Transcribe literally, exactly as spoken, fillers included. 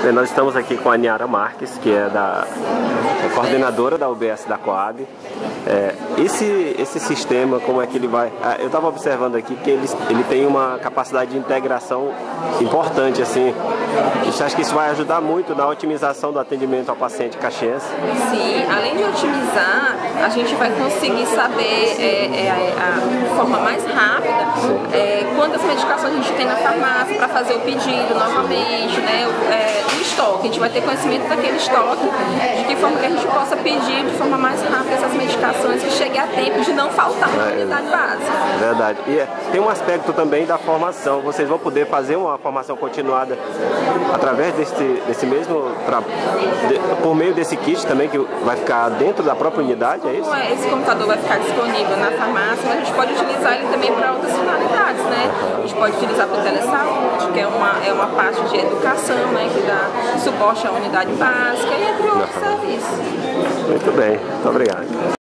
Bem, nós estamos aqui com a Niara Marques, que é da é coordenadora da U B S da Coab. É, esse, esse sistema, como é que ele vai... Ah, eu estava observando aqui que ele, ele tem uma capacidade de integração importante, assim. Você acha que isso vai ajudar muito na otimização do atendimento ao paciente caxiense? Sim, além de otimizar, a gente vai conseguir saber é, é, a, a forma mais rápida é, quantas medicações a gente tem na farmácia para fazer o pedido novamente, né? O, é, o estoque, a gente vai ter conhecimento daquele estoque, de que forma que a gente possa pedir de forma mais rápida essas medicações que chegue a tempo de não faltar uma unidade básica. Verdade. E é, tem um aspecto também da formação. Vocês vão poder fazer uma formação continuada através desse, desse mesmo, tra... de, por meio desse kit também, que vai ficar dentro da própria unidade, é isso? Esse computador vai ficar disponível na farmácia, mas a gente pode utilizar ele também para outras finalidades, né? A gente pode utilizar para o telesaúde, que é uma, é uma parte de educação, né? Que dá suporte à unidade básica, e entre outros serviços. Muito bem, muito obrigado.